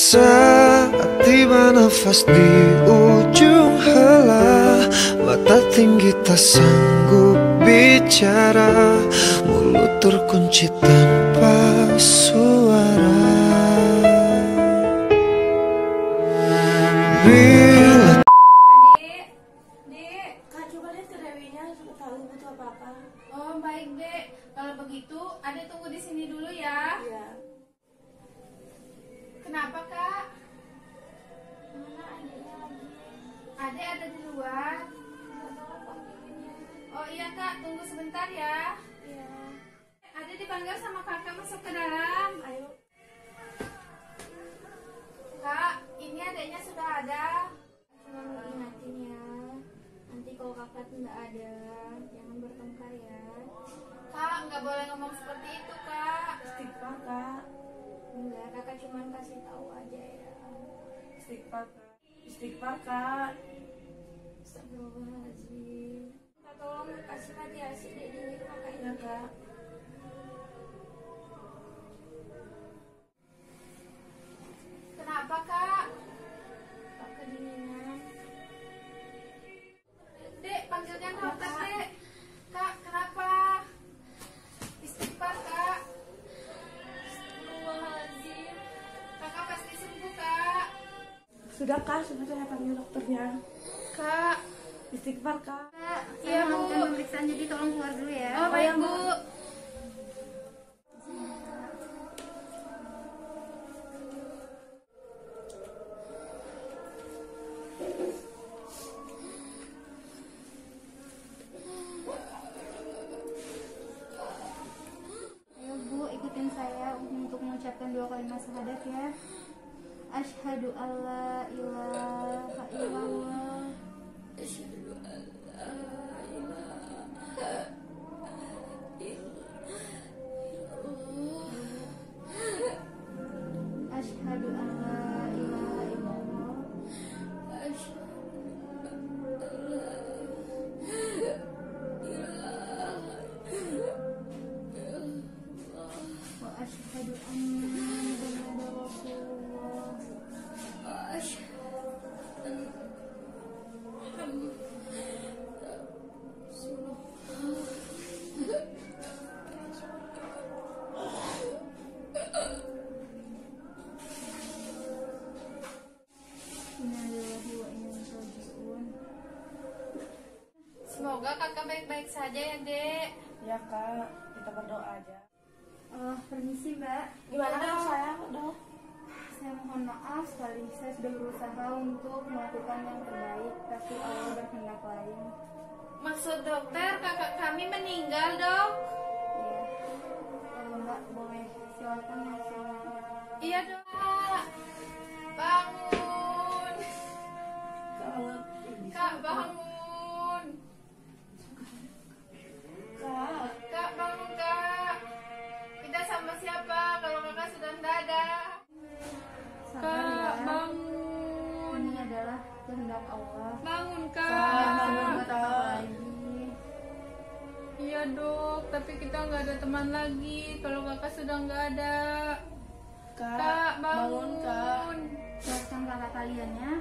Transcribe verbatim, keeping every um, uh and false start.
Saat tiba nafas di ujung helah, mata tinggi tak sanggup bicara, mulut terkunci tanpa suara. Bila Adik, Dek, Kak coba lihat ke Dewinya, tahu butuh apa-apa. Oh baik Dek, kalau begitu Adek tunggu di sini dulu ya. Iya. Kenapa Kak? Mana adiknya lagi? Adek ada di luar. Oh iya Kak, tunggu sebentar ya. Iya. Adek dipanggil sama kakak masuk ke dalam. Ayo. Kak, ini adeknya sudah ada. Cuma mau ingatin ya. Nanti kalau kakak tuh nggak ada, jangan bertengkar ya. Kak, nggak boleh ngomong seperti itu Kak. Istighfar kak. Enggak, kakak cuma kasih tahu aja ya. Istighfar kak. Istighfar kak. Astagfirullahaladzim. Kak tolong kasih mediasi deh di kakak ya kak. Kenapa Kak? Kak kedinginan. Dek, panggilkan dokter Dek. Kak, kenapa? Istighfar Kak. Astagfirullahaladzim. Kakak pasti sembuh Kak. Sudah kak, sudah saya panggil dokternya. Kak, Istighfar kak. Kak, Saya iya Bu. melakukan pemeriksaan, jadi tolong keluar dulu ya. Oh baik Bu. Ayo Bu, ikutin saya untuk mengucapkan dua kalimat syahadat ya. Asyhadu alla ilaha illallah. Asyhadu an la ilaha Asyhadu an la ilaha illallah. Wa asyhadu anna Muhammadar Rasulullah. Inna lillahi wa inna ilaihi raji'un. Semoga kakak baik-baik saja ya Dek. Ya kak, kita berdoa aja. Oh, permisi Mbak. Gimana kak saya dok? Saya mohon maaf sekali, saya sudah berusaha untuk melakukan yang terbaik, tapi Allah berkehendak lain. Maksud dokter kakak kami meninggal dok. Ya, kalau Mbak boleh silakan masuk. Iya dok. Bangun. Kalau Kak bangun. kak, Kak bangun Kak. Kita sama siapa kalau kakak sudah tidak ada? Sabar Kak ya, bangun. ini adalah kehendak Allah. Bangun Kak, Kak. bangun, Buat apa Kak. lagi? Iya dok, tapi kita nggak ada teman lagi kalau kakak sudah nggak ada. kak, Kak bangun bangun. kak. Siapkan kakak kalian ya.